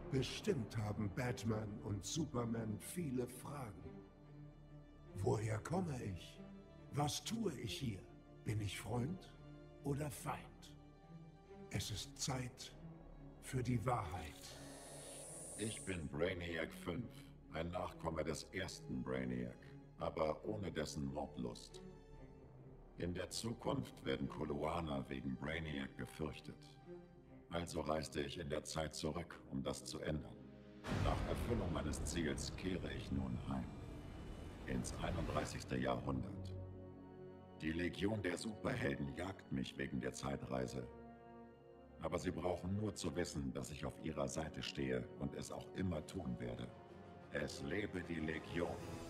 Bestimmt haben Batman und Superman viele Fragen. Woher komme ich? Was tue ich hier? Bin ich Freund oder Feind? Es ist Zeit für die Wahrheit. Ich bin Brainiac 5, ein Nachkomme des ersten Brainiac, aber ohne dessen Mordlust. In der Zukunft werden Koloaner wegen Brainiac gefürchtet. Also reiste ich in der Zeit zurück, um das zu ändern. Nach Erfüllung meines Ziels kehre ich nun heim. Ins 31. Jahrhundert. Die Legion der Superhelden jagt mich wegen der Zeitreise. Aber sie brauchen nur zu wissen, dass ich auf ihrer Seite stehe und es auch immer tun werde. Es lebe die Legion!